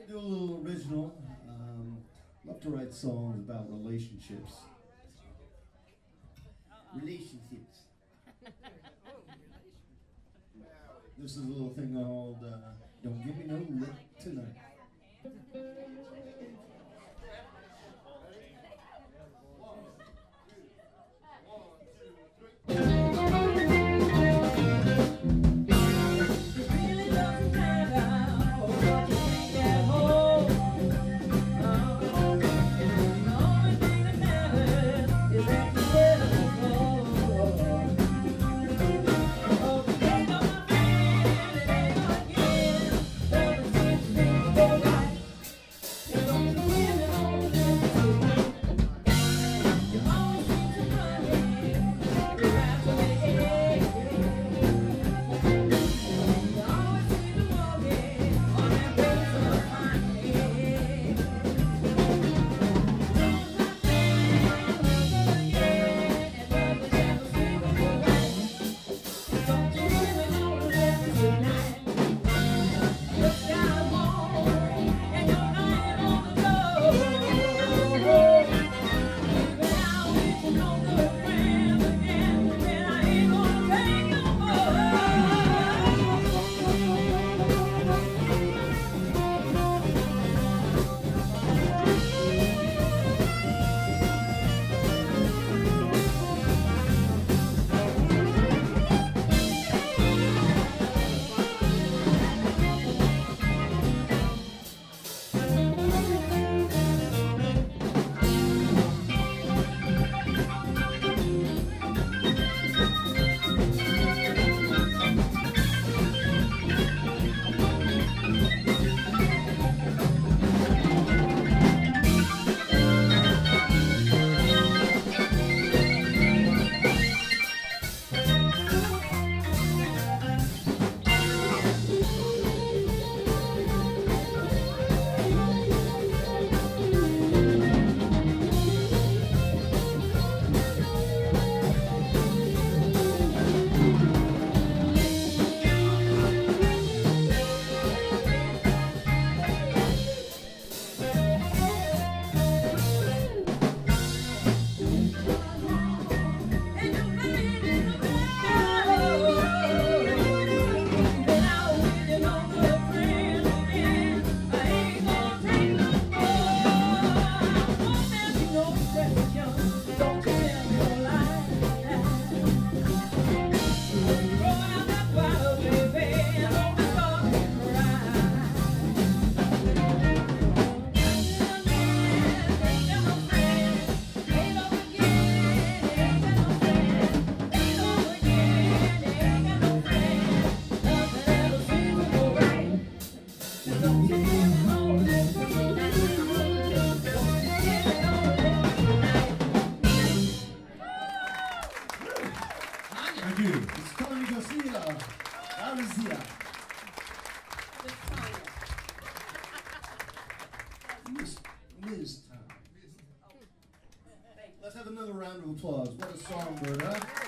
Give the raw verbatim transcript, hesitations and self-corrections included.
Do a little original. Um, love to write songs about relationships. Relationships. This is a little thing called uh, Don't Give Me No Lip Tonight. Thank you. It's Tony Garcia. Garcia. Miss, Miss Tom. Let's have another round of applause. What a songbird, huh?